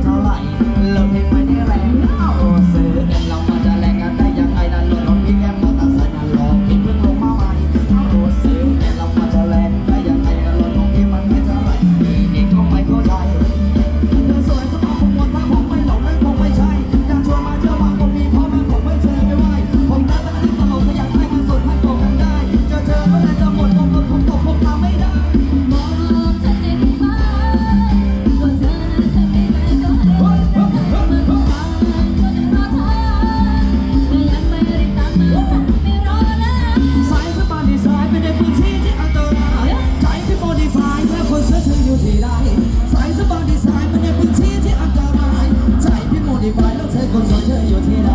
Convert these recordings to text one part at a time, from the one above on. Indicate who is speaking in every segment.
Speaker 1: เท่าไหร่เลิกเพลงไม่ได้แรงโอ้ซื้อเงินเรามาจะแลกกันได้ยังไงนั่นรถพี่แกมมอเตอร์ไซค์นั่นหลอกพี่เพิ่งลงมาใหม่โอ้ซื้อเงินเรามาจะแลกได้ยังไงนั่นรถของพี่มันไม่เท่าไหร่นี่เองก็ไม่เข้าใจเธอสวยจะเอาผมหมดถ้าผมไม่หลงนั่นคงไม่ใช่อยากชวนมาเที่ยวบางคนมีพ่อแม่ผมไม่เจอไม่ไหวผมตาตั้งแต่ตลกก็อยากให้มันสุดให้ตกกันได้เจอเมื่อไหร่จะหมดลมผมตกผมทำไม่ได้คนสนเธออยู่ที่ใด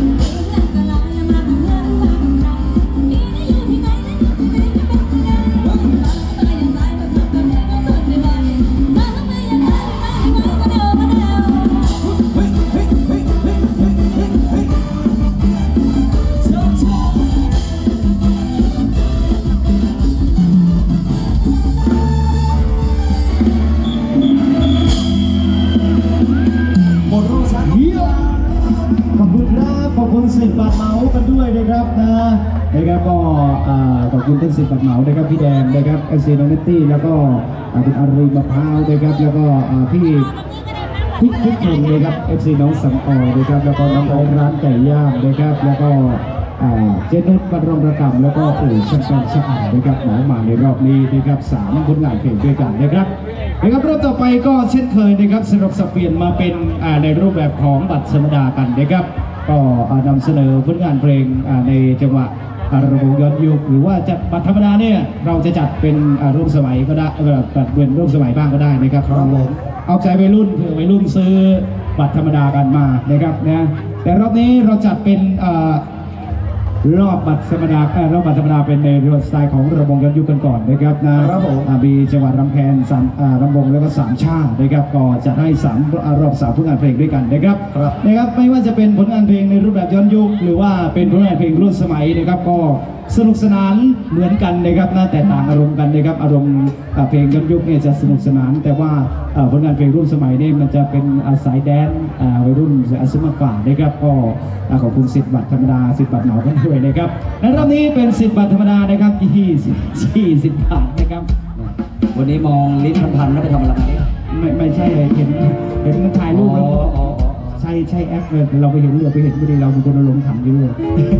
Speaker 2: ขอบคุณสิทธิ์บัตรเหมากันด้วยนะครับนะครับก็ขอบคุณท่านสิทธิ์บัตรเหมานะครับพี่แดงนะครับเอซีน้องเนตตี้แล้วก็คุณอารีมะพร้าวนะครับแล้วก็พี่พิชงนะครับเอซีน้องสังออยนะครับแล้วก็น้องไอร้านไก่ย่างนะครับแล้วก็เจนุชบรรณกรรมแล้วก็ช่างเป็นช่างนะครับเหมามาในรอบนี้นะครับ3ผลงานเพลงด้วยกันนะครับรอบต่อไปก็เช่นเคยนะครับสำหรับสับเปลี่ยนมาเป็นในรูปแบบของบัตรธรรมดากันนะครับก็นำเสนอผลงานเพลงในจังหวะระบบย้อนยุคหรือว่าจัดบัตรธรรมดาเนี่ยเราจะจัดเป็นร่วมสมัยก็ได้แบบเป็นร่วมสมัยบ้างก็ได้นะครับเอาใจวัยรุ่นเผื่อวัยรุ่นซื้อบัตรธรรมดากันมานะครับนะแต่รอบนี้เราจัดเป็นรอบบัตรธรรมดาเป็นในสไตล์ของระบบย้อนยุคกันก่อนนะครับนะครับมีจังหวัดรำแพนรำวงแล้วก็3ชาตินะครับก็จะให้รอบ3ผลงานเพลงด้วยกันนะครับไม่ว่าจะเป็นผลงานเพลงในรูปแบบย้อนยุคหรือว่าเป็นผลงานเพลงร่วมสมัยนะครับก็สนุกสนานเหมือนกันนะครับแต่ต่างอารมณ์กันนะครับอารมณ์เพลงย้อนยุคเนี่ยจะสนุกสนานแต่ว่าผลงานเพลงร่วมสมัยนี่มันจะเป็นสายแดนวัยรุ่นอาสมากว่านะครับก็ขอบคุณสิทธิ์บัตรธรรมดาสิทธิ์บัตรเหมากันด้วยนะครับในรอบนี้เป็นสิทธิ์บัตรธรรมดานะครับ20 บาทนะครับ
Speaker 1: วันนี้มองลิ้นพันๆแล้วไปทำอะไร
Speaker 2: ไม่ใช่เห็นมันถ่ายรูปใช่แอปเราไปเห็นพอดีเราเป็นคนอารมณ์ขันอยู่เลย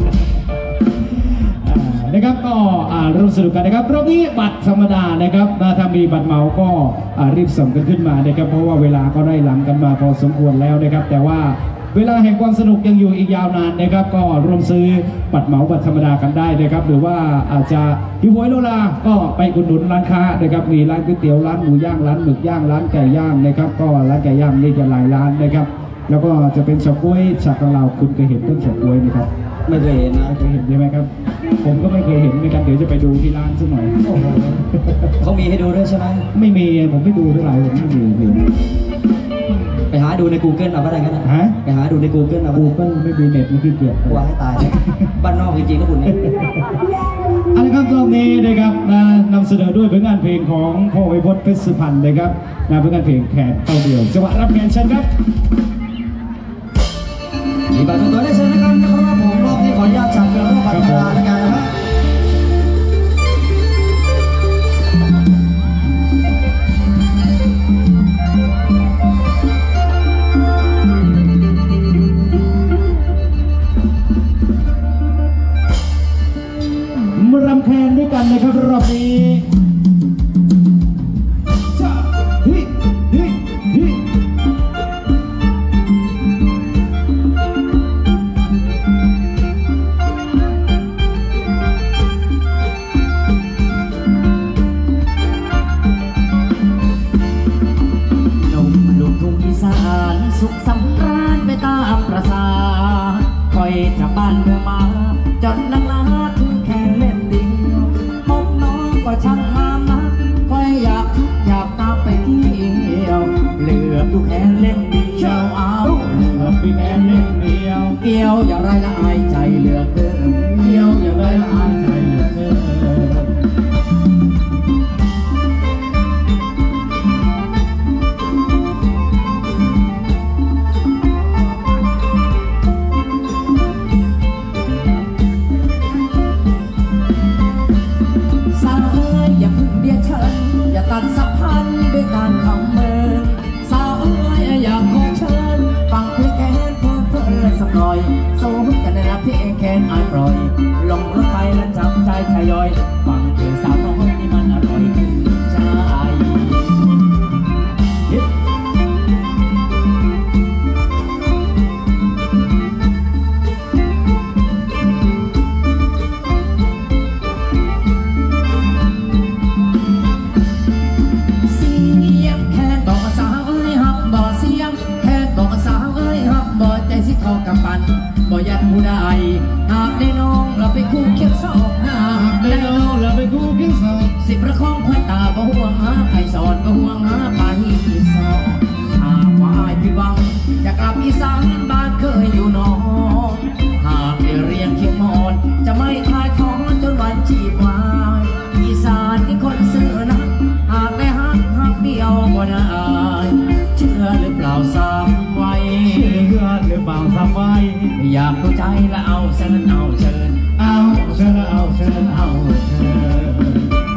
Speaker 2: นะครับก็ร่วมสนุกกันนะครับรอบนี้บัตรธรรมดานะครับถ้ามีบัตรเหมาก็รีบส่งกันขึ้นมานะครับเพราะว่าเวลาก็ได้หลังกันมาพอสมควรแล้วนะครับแต่ว่าเวลาแห่งความสนุกยังอยู่อีกยาวนานนะครับก็ร่วมซื้อบัตรเหมาบัตรธรรมดากันได้นะครับหรือว่าอาจจะหิวโหยโลลาก็ไปอุดหนุนร้านค้านะครับมีร้านก๋วยเตี๋ยวร้านหมูย่างร้านหมึกย่างร้านไก่ย่างนะครับก็ร้านไก่ย่างนี่จะหลายร้านนะครับแล้วก็จะเป็นเฉาก๊วยจากเราคุณเคยเห็นต้นเฉาก๊วยไหมครับ
Speaker 1: ไม่เคยเห็นนะ
Speaker 2: เคยเห็นใช่ไหมครับผมก็ไม่เคยเห็นเหมือนกันเดี๋ยวจะไปดูที่ร้านสักหน่อย
Speaker 1: เขามีให้ดูด้วยใช่ไหม
Speaker 2: ไม่มีผมไม่ดูเท่าไหร่ผมไม่มี
Speaker 1: ไปหาดูใน Google เอาก็ได้กันนะไปหาดูใน Google เอา
Speaker 2: Google ไม่มีเน็ตไม่ขี้เกียจ
Speaker 1: กลัวให้ตายบ้านนอกจริงๆนะคุณเนี่ย
Speaker 2: อันนี้ครับรอบนี้นะครับนำเสนอด้วยผลงานเพลงของพ่อไวพจน์เพชรสุพรรณนะครับผลงานเพลงแขนเต้าเดี่ยวจังหวะรับแขนเชิญครับ
Speaker 1: มีบัตรตัวได้เชิญนะครับผมรอบนี้ขออนุญาตจัดเป็นรอบบัตรธรรมดาแล้วกันนะครับ
Speaker 2: มารำแคนด้วยกันนะครับรอบนี้
Speaker 1: สุขสำราญไปตามประสาคอยจากบ้านเมืองมาจนลังลาถึงแค่เล่นเดียวมองน้องก็ช่างงามนักคอยอยากตามไปเที่ยวเหลือดูแค่เล่นเดียวเอา
Speaker 2: เหลือไปแค่เล่นเดียว
Speaker 1: เกี่ยวอย่างไรละอายใจเหลือเกิน
Speaker 2: เกี่ยวอย่างไรละอายใจเหลือเกิน
Speaker 1: หน่อยสู้กันในรักที่เองแค้นอายปล่อยลงรถไฟและจับใจทยอยฟังเธอสาวน้อยนี่มันอร่อยถึงใจบ่ยันผู้ใดหากได้น้องเราไปคู่เคียงสองหากได้น้องเราไปคู่เคียงสองสิประคองควันตาบ่ห่วงหาใครสอนบ่ห่วงหาไปสอนหากว่าอายพี่บังจะกลับอีสานบ้านเคยอยู่น้องหากได้เรียนเขียนมอนจะไม่คลายท้องจนวันชีพวายอีสานที่คนซื่อนะหากได้หักเดียวบ่ได้เชื่อหรือเปล่าสามไว้เชื่อหรือเปล่าสามไว้อยากรู้ใจและเอาเชิญเอาเชิญเอาเชิญเอาเชิญเอาเชิญ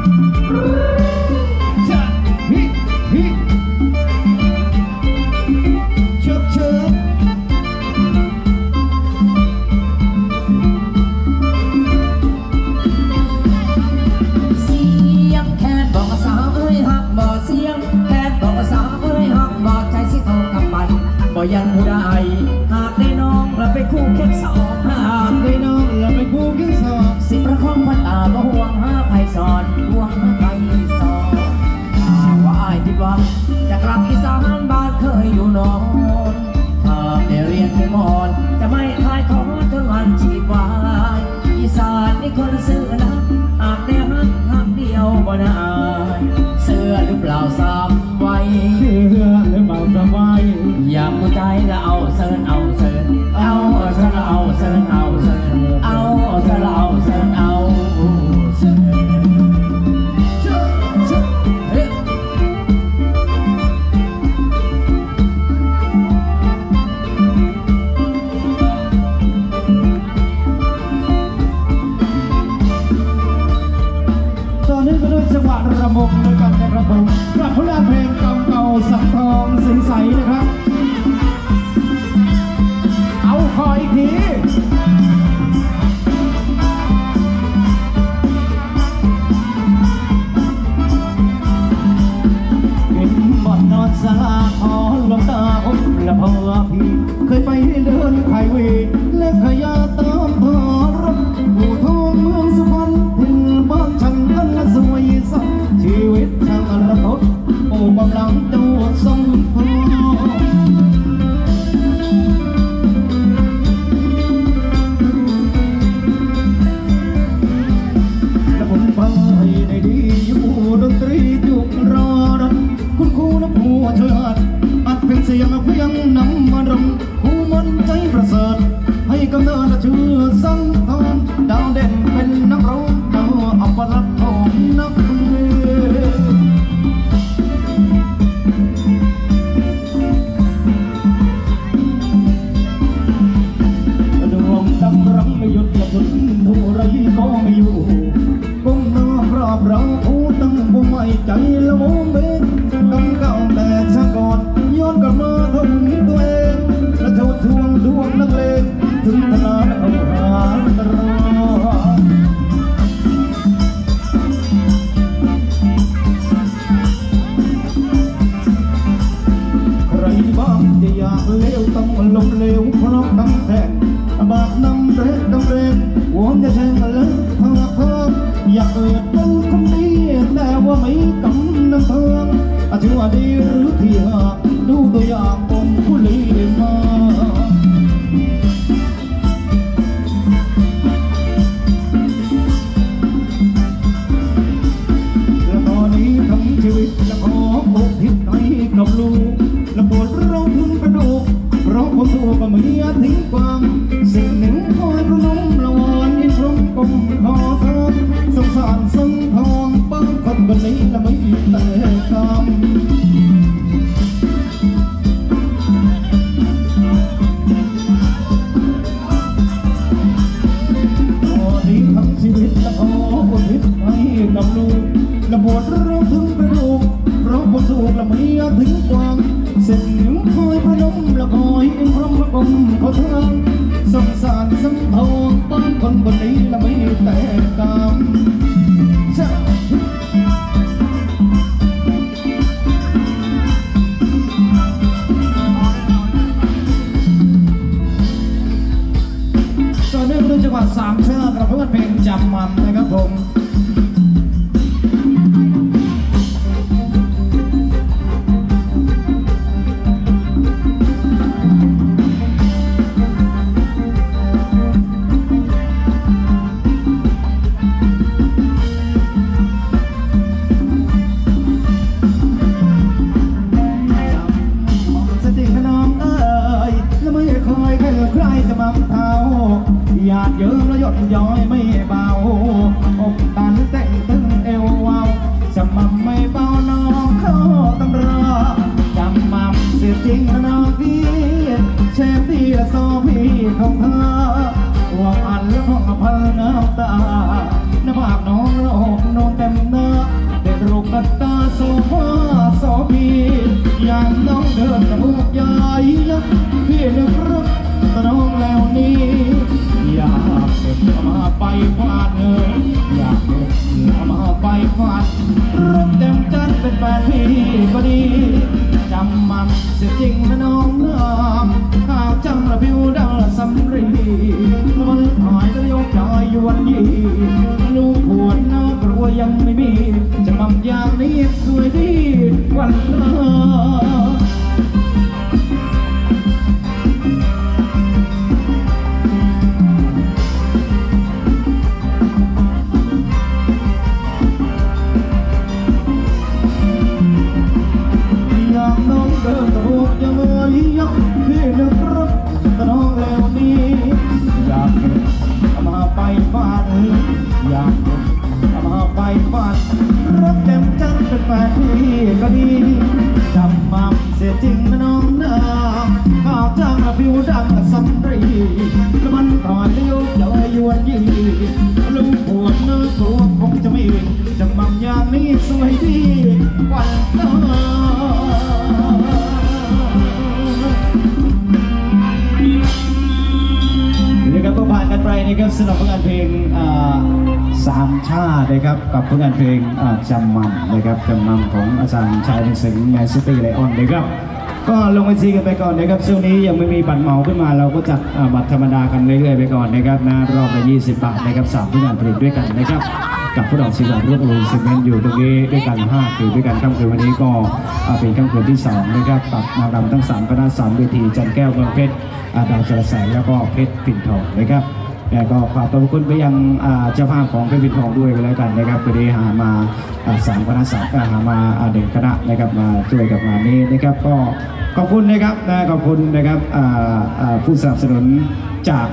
Speaker 1: จะฮิฮิเชิญเชิญเสียงแค่บอกสาวเอ้ยหักบ่เสียงแค่บอกสาวเอ้ยหักบ่ใจสิโทรกำปั้นบ่ยันผู้ใดหากได้น้องเราไปคู่เคียงสองหากได้น้องเราไปคู่เคียงสองสิประคองควันตาบ่ห่วงหาไผสอนห่วงหาไผสอนหากว่าอายผิดหวังจะกลับอีสานบ้านเคยอยู่นอนหากได้เรียนที่มอนจะไม่คลายท้อจนวันชีพวายอีสานนี่คนซื่อนะหากได้หักเดียวบ่ได้เสื้อหรือเปล่าสามไว้เสื้อหรือเปล่าสามไว้อยากรู้ใจและเอาเชิญเอาเชิญเอาเชิญเอาเชิญเอาเชิญเอาเชิญเอาเชิญเอาเชิญ
Speaker 2: ตอนนี้ก็ด้วยจังหวะระมงด้วยกันนะครับผมกับผลงานเพลงเก่าๆสังทองสินใสนะครับเอาคอยอีกทีเป็นบ่อนนอนสลาขอลงตาผมและพ่อพี่เคยไปเดินไขวีและขยาตามทอรถผู้ทองเมืองสุพรรณถึงบ้านฉันกันและสวยสักชีวิตช่างระทดโอ้กำลังตัวทรงพอและผมไปในดีอยู่ดนตรีจุกรอดันคุณครูน้ำหัวช่วยอัดเป็นเสียงเพียงนำมารำผู้มันใจประเสริฐให้กำเนิดชื่อสังทองดาวเด่นเป็นนักร้องดาวอัปลักษณ์ของนักเพลงดวงดำรังไม่หยุดและจนผู้ไรก็ไม่อยู่ก้มหน้ากราบเราผู้ตั้งผู้ไม่ใจละโมเบกต้องเก่าแต่ชะก่อนย้อนกลับมาทำตัวเองและโทษทวงดวงนักเลงถึงขนาดเอาหาตรอใครบ้างจะอยากเลวต้องลงเลวเพราะกำแพงบาปนำเร็ดดำเร็ดหวงจะแช่งเลยเพื่อเพิ่มอยากเกิดเป็นคนดีแต่ว่าไม่กำน้ำเทิงถือว่าดีหรือที่หากดูตัวอย่างผมผู้ลีมาและตอนนี้ทั้งชีวิตและขอผูกทิศให้กับลูกและปวดร้องถึงกระดูกเพราะผมถูกกับเมียทิ้งความสิ่งหนึ่งคอยประนมละวอนอินทรมกลมขอเธอสงสารสังทองบางคนคนนี้และไม่แต่กรรมมละคอยพร้อมประกมเขาเทิงสงสารสังทองบ้านคนบนนี้ละไม่แต่กรรมจังหวัดสามเชือกกับเพื่อนเพลงจำมันนะครับผมสติขนองเอ้ยแล้วไม่คอยใครใครจะมาเท้าอยากเยอะแล้วหยดย้อยไม่เบาอกตันแต่งตึงเอววาวจำมั่มไม่เบาน้องเข้าตำราจำมั่มเสียจริงนะน้องพี่เชฟตีละโซพี่ของเธอหวังอันและห้องอภัยน้ำตาหน้าผากน้องโรคนอนเต็มหน้าเด็ดรูปกัดตาโซฟาโซพีอย่างน้องเดินกระบุกใหญ่ยักพี่นึกรักตน้องแล้วนี้อยากเก็บมาไปฟาดเงินอยากเก็บมาไปฟาดรถเต็มจันเป็นแฟนพี่ก็ดีจำมันเสียจริงนะน้องน้ำข้าวจังระพิวดังละสำรีมันหายแล้วยกจอยยวนยีลูกปวดน้ากลัวยังไม่มีจะมั่มอย่างนี้สวยดีวันละเดินตะบุกยังไม่ยักพี่นึกรักตน้องแล้วนี้อยากเก็บมาไปฟาดอยากเก็บมาไปฟาดรักเต็มจันเป็นแฟนพี่ก็ดีจำมั่มเสียจริงนะน้องน้ำข้าวจ้างผิวดังสำรีแล้วมันปล่อยเลี้ยวเจอยวนยี่ลูกปวดเนื้อตัวคงจะไม่จำมั่มอย่างนี้สวยดีวันตาก็ผ่านกันไปนะครับสำหรับผลงานเพลงสามชาตินะครับกับผลงานเพลงจำมั่มนะครับจำมั่มของอาจารย์ชายเป็นสิงห์แมนซิตี้ไลออนนะครับก็ลงไปซีกันไปก่อนนะครับช่วงนี้ยังไม่มีบัตรเหมาขึ้นมาเราก็จัดบัตรธรรมดากันเรื่อยๆไปก่อนนะครับนะรอบละ20 บาทนะครับ3ผลงานเพลงด้วยกันนะครับกับผู้ดอกศิลป์รวบรวมซีเมนต์อยู่ตรงนี้ด้วยกัน5คืนด้วยกันค่ำคืนวันนี้ก็เป็นค่ำคืนที่2นะครับกับนางรำทั้ง3คณะ3เวทีจันแก้วเมืองเพชรดาวจระแสงแล้วก็เพชรปิ่นทองนะครับแต่ก็ขอบคุณไปยังเจ้าภาพของเพชรปิ่นทองด้วยกันแล้วกันนะครับพอดีหามา3คณะ3ก็หามา1คณะนะครับมาช่วยกับงานนี้นะครับก็ขอบคุณนะครับขอบคุณนะครับผู้สนับสนุนจาก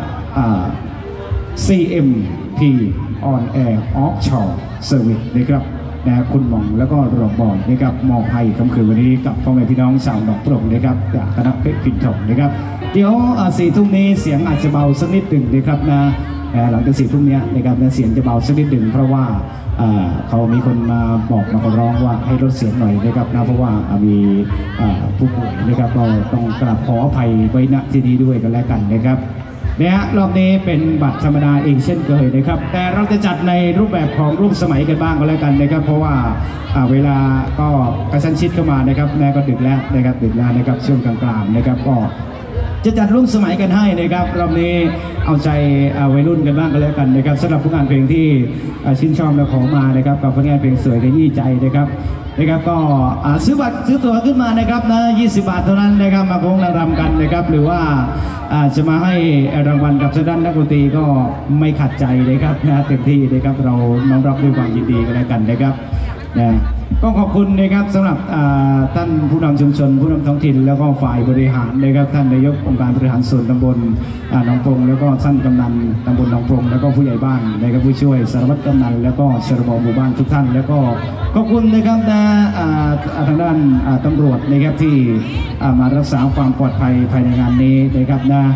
Speaker 2: CMP On Air Offshore Service นะครับคุณหม่องแล้วก็รองบอยนะครับมอบให้ค่ำคืนวันนี้กับพ่อแม่พี่น้องชาวหนองปรกนะครับจากคณะเพชรปิ่นทองนะครับเดี๋ยว4 ทุ่มนี้เสียงอาจจะเบาสักนิดหนึ่งนะครับนะหลังจาก4 ทุ่มนี้นะครับเสียงจะเบาสักนิดหนึ่งเพราะว่าเขามีคนมาบอกมาขอร้องว่าให้ลดเสียงหน่อยนะครับนะเพราะว่ามีผู้ป่วยนะครับเราต้องกราบขออภัยไว้ณที่นี้ด้วยกันแล้วกันนะครับเนี่ยรอบนี้เป็นบัตรธรรมดาเองเช่นเคยนะครับแต่เราจะจัดในรูปแบบของรูปสมัยกันบ้างก็แล้วกันนะครับเพราะว่าเวลาก็กระชั้นชิดเข้ามานะครับแม่ก็ดึกแล้วนะครับดึกแล้วนะครับช่วงกลางๆนะครับก็จะจัดร่วมสมัยกันให้นะครับรอบนี้เอาใจวัยรุ่นกันบ้างก็แล้วกันนะครับสำหรับผลงานเพลงที่ชื่นชอบและขอมานะครับกับผลงานเพลงสวยขยี้ใจนะครับก็ซื้อบัตรซื้อตั๋วขึ้นมานะครับนะ20 บาทเท่านั้นนะครับมาโค้งนางรำกันนะครับหรือว่าจะมาให้รางวัลกับด้านนักดนตรีก็ไม่ขัดใจนะครับนะเต็มที่นะครับเราน้อมรับด้วยความยินดีกันแล้วกันนะครับนะก็ขอบคุณนะครับสำหรับท่านผู้นำชุมชนผู้นำท้องถิ่นแล้วก็ฝ่ายบริหารนะครับท่านนายกองค์การบริหารส่วนตำบลหนองปรงแล้วก็ท่านกำนันตำบลหนองปรงแล้วก็ผู้ใหญ่บ้านนะครับผู้ช่วยสารวัตรกำนันแล้วก็ชรบหมู่บ้านทุกท่านแล้วก็ขอบคุณนะครับทางด้านตำรวจนะครับที่มารักษาความปลอดภัยภายในงานนี้นะครับนะ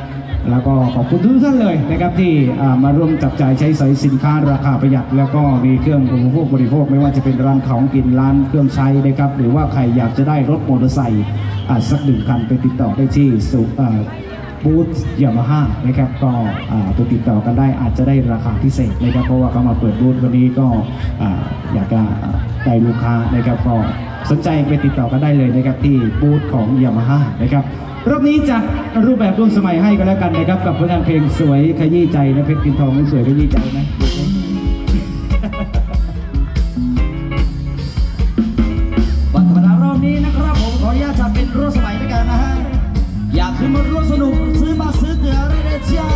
Speaker 2: แล้วก็ขอบคุณทุกท่านเลยนะครับที่มาร่วมจับจ่ายใช้สอยสินค้าราคาประหยัดแล้วก็มีเครื่องอุปโภคบริโภคไม่ว่าจะเป็นร้านของกินร้านเครื่องใช้นะครับหรือว่าใครอยากจะได้รถมอเตอร์ไซค์สัก1 คันไปติดต่อได้ที่บูธยามาฮ่านะครับก็ไปติดต่อกันได้อาจจะได้ราคาพิเศษนะครับเพราะว่าเขามาเปิดบูธวันนี้ก็อยากจะได้ลูกค้านะครับก็สนใจไปติดต่อกันได้เลยนะครับที่บูธของยามาฮ่านะครับรอบนี้จัดรูปแบบร่วมสมัยให้กันแล้วกันนะครับกับผลงานเพลงสวยขยี้ใจนะเพชรพินทองนั้นสวยขยี้ใจไหม
Speaker 1: วันธรรมดารอบนี้นะครับผมขออนุญาตจัดเป็นร่วมสมัยด้วยกันนะฮะอยากขึ้นมาร่วมสนุกซื้อมาซื้อเกลือได้เลยจ้า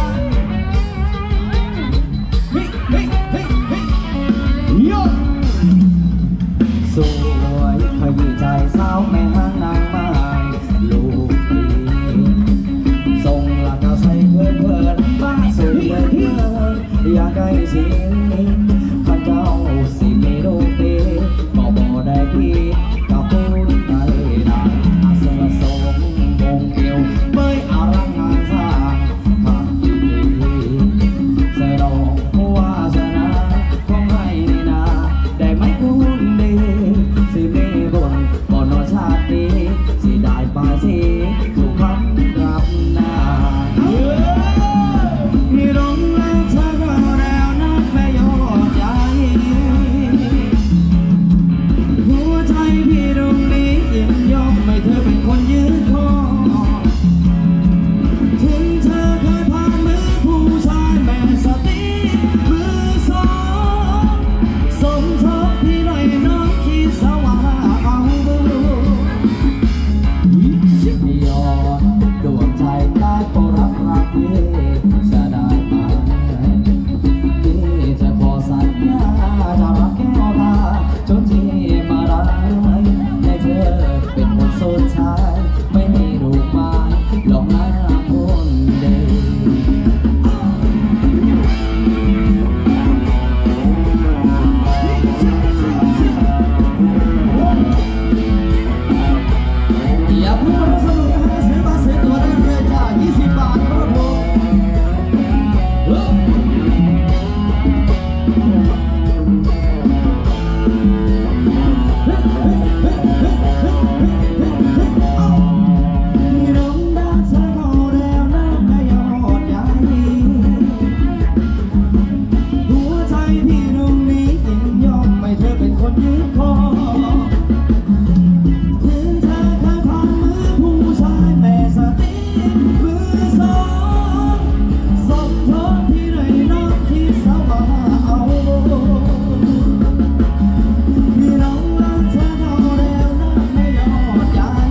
Speaker 1: เฮ้ยเฮ้ยเฮ้ยเฮ้ยโยสวยขยี้ใจสาวแม่ห้างนางไม้ลูกดีส่งหลักเอาใส่เพื่อนเพื่อนบ้าสวยเพื่อนเพื่อนอยากได้สิข้าเจ้าสิมีลูกดีก็บอกได้พี่กับพูดใจได้อาเสวะสมวงเดียวเมื่ออารังงานสร้างข้าดีเสดองวาสนาของให้นาได้ไหมคุณดีสิมีบุญบ่นชาตินี้สิได้ปาสิถูกคำรับหน้าพี่ร้องแล้วเธอก็แล้วนักไม่ยอมใจหัวใจพี่ตรงนี้ยินยอมไม่เธอเป็นคนยืนคอถึงเธอเคยผ่านมือผู้ชายแม่สติมือสองสมทบพี่หน่อยน้องคิดสว่าเอายอดดวงใจได้โปรดรักพี่จะได้ไหมพี่จะขอสัญญาจะรักแก้วตาจนที่มาได้ให้เธอเป็นคนสุดท้ายไม่มีรูปไม้หลอกหน้าคนเดียวอยากรู้ว่าสนุกนะซื้อมาซื้อตัวได้เลยจ้า20 บาทครับผมพี่น้องด้านซ้ายก็แล้วน้ำไม่ยอดใหญ่หัวใจพี่ตรงนี้ยินยอมไม่เธอเป็นคนยืนคอถึงเธอเคยผ่านมือผู้ชายแม่สติมือสองสมทบพี่หน่อยน้องคิดสว่าเอาพี่น้องรักเธอเอาแล้วน้ำไม่ยอดใหญ่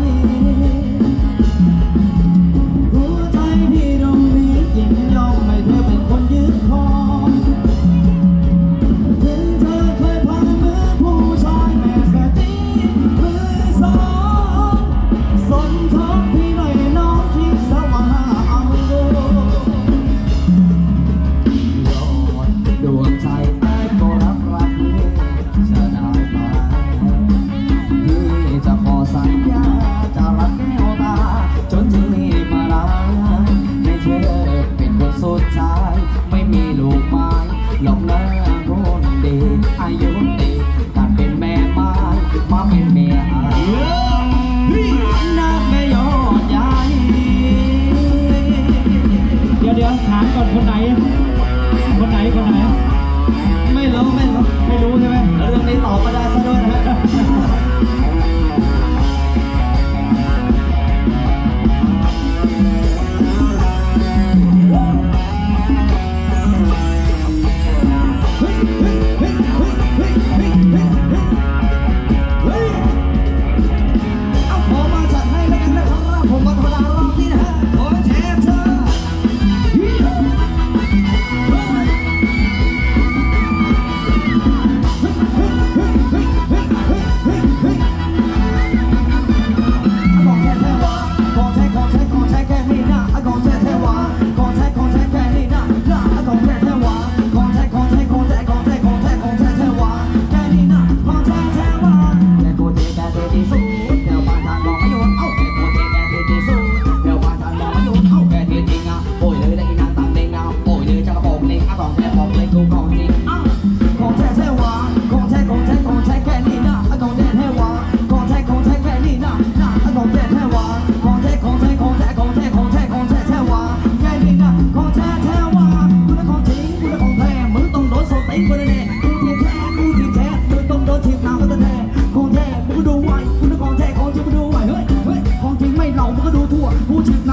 Speaker 1: หัวใจพี่ตรงนี้ยินยอมไม่เธอเป็นคนยืนคอถึงเธอเคยผ่านมือผู้ชายแม่สติมือสองสนทบพี่หน่อยน้องคิดสว่าเอายอดดวงใจใต้ก็รับรักพี่จะได้ไหมพี่จะขอสัญญาจะรักแก้วตาจนที่มาได้ให้เธอเป็นคนสุดท้ายไม่มีลูกไม้หลอกหน้าคนดีอายุดีการเป็นแม่ไม้มาเป็นเมียน้ำไม่ยอดใหญ่
Speaker 2: เดี๋ยวถามก่อนคนไหน
Speaker 1: ไม่รู้ใช่ไหมเรื่องนี้ตอบมาได้ซะด้วยนะเอาขอมาจัดให้แล้วกันนะครับผมวันธรรมดารอบนี้นะฮะขอแชร์เธอ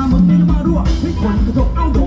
Speaker 1: มึงนี่จะมารั่วให้คนกระทบเอาโด